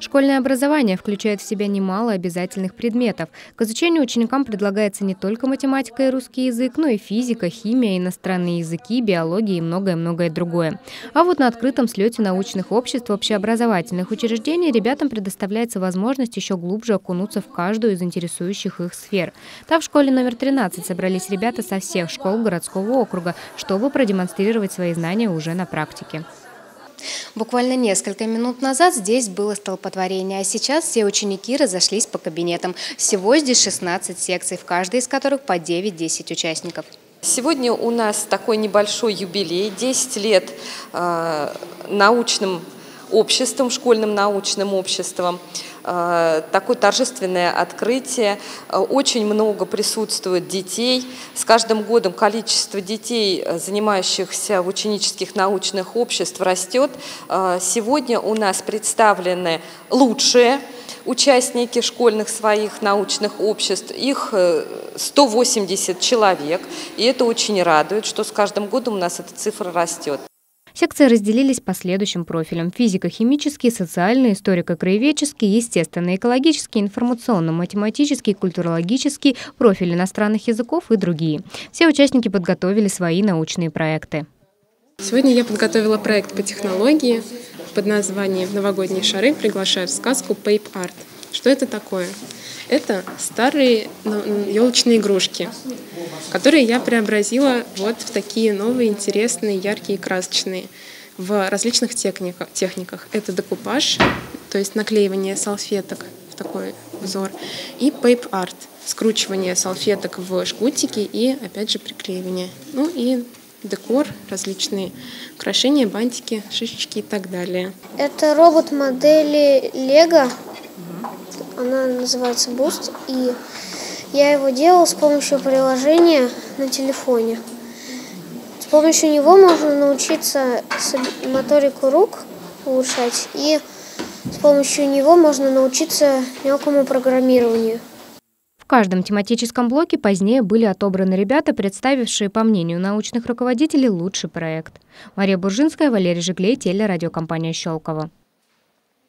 Школьное образование включает в себя немало обязательных предметов. К изучению ученикам предлагается не только математика и русский язык, но и физика, химия, иностранные языки, биология и многое-многое другое. А вот на открытом слете научных обществ общеобразовательных учреждений ребятам предоставляется возможность еще глубже окунуться в каждую из интересующих их сфер. Так, в школе номер 13 собрались ребята со всех школ городского округа, чтобы продемонстрировать свои знания уже на практике. Буквально несколько минут назад здесь было столпотворение, а сейчас все ученики разошлись по кабинетам. Всего здесь 16 секций, в каждой из которых по 9-10 участников. Сегодня у нас такой небольшой юбилей, 10 лет научным обществом, школьным научным обществом. Такое торжественное открытие. Очень много присутствует детей. С каждым годом количество детей, занимающихся в ученических научных обществах, растет. Сегодня у нас представлены лучшие участники школьных своих научных обществ. Их 180 человек. И это очень радует, что с каждым годом у нас эта цифра растет. Секции разделились по следующим профилям: физико-химический, социальный, историко-краеведческий, естественно-экологический, информационно-математический, культурологический, профиль иностранных языков и другие. Все участники подготовили свои научные проекты. Сегодня я подготовила проект по технологии под названием «Новогодние шары приглашают в сказку Pape Art». Что это такое? Это старые елочные игрушки, которые я преобразила вот в такие новые, интересные, яркие, красочные в различных техниках. Это декупаж, то есть наклеивание салфеток в такой узор, и Pape Art, скручивание салфеток в жгутики и, опять же, приклеивание. Ну и декор, различные украшения, бантики, шишечки и так далее. Это робот модели Lego. Она называется Boost, и я его делала с помощью приложения на телефоне. С помощью него можно научиться моторику рук улучшать, и с помощью него можно научиться мелкому программированию. В каждом тематическом блоке позднее были отобраны ребята, представившие, по мнению научных руководителей, лучший проект. Мария Буржинская, Валерий Жиглей, телерадиокомпания «Щелково».